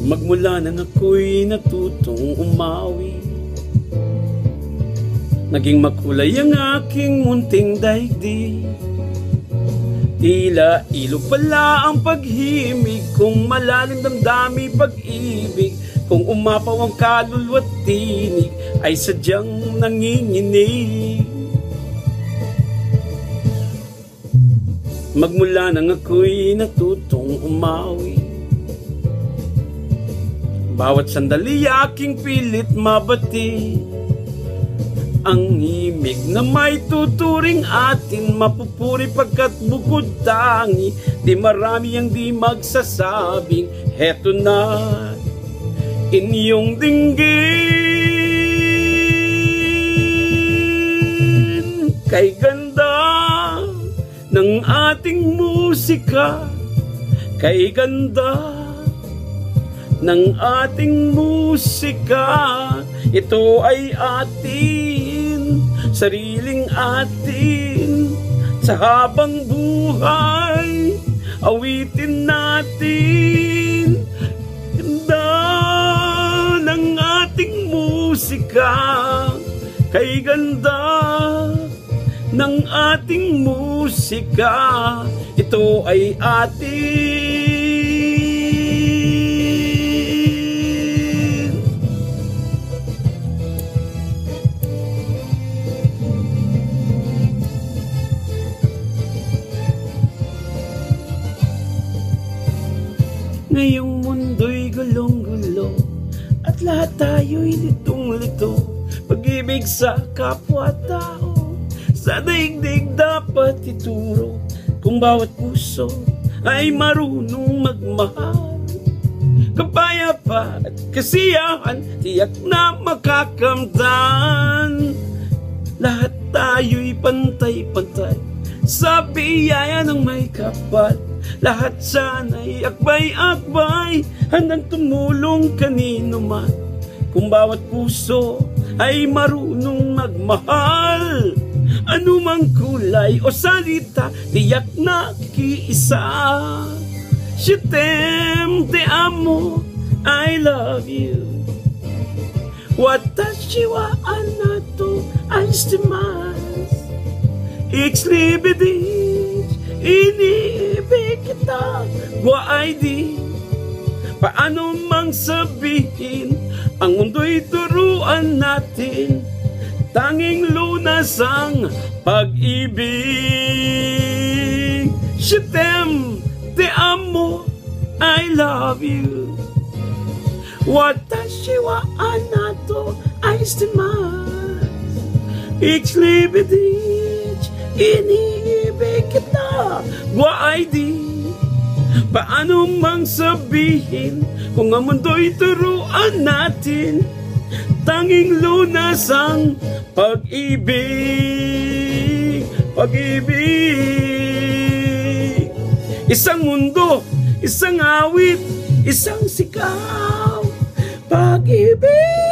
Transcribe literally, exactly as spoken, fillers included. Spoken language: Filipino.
Magmula nang ako'y natutong umawi, naging makulay ang aking munting daigdig. Tila ilog pala ang paghimig, kung malalim damdami pag-ibig, kung umapaw ang kaluluwa't tinig, ay sadyang nanginginig. Magmula nang ako'y natutong umawi, bawat sandali aking pilit mabati. Ang himig na may tuturing atin, mapupuri pagkat bukod tangi, di marami ang di magsasabing, heto na inyong dinggin. Kay ganda ng ating musika, kay ganda ng ating musika, ito ay atin, sariling atin. Sa habang buhay, awitin natin. Ganda ng ating musika, kay ganda ng ating musika, ito ay atin. Ngayong mundo'y gulong-gulo at lahat tayo'y litong-lito. Pag-ibig sa kapwa-tao, sa daigdig dapat ituro. Kung bawat puso ay marunong magmahal, kapayapa at kasiyahan tiyak na makakamtan. Lahat tayo'y pantay-pantay sa biyaya ng may kapal. Lahat sana'y akbay-akbay, handang tumulong kanino man. Kung bawat puso ay marunong magmahal, anumang kulay o salita, tiyak na kiisa. Je t'aime, te amo, I love you. Watashi wa anato aishitemasu. Ich liebe dich, iniibig kita, wa ay di. Paano mang sabihin, ang mundo'y turuan natin, tanging lunas ang pag-ibig. Je t'aime, te amo, I love you. Watashi wa anato aishitemasu. Ich liebe dich, iniibig kita, wa ay di. Paano mang sabihin, kung ang mundo'y turuan natin, tanging lunas ang pag-ibig. Pag-ibig. Isang mundo, isang awit, isang sigaw. Pag-ibig.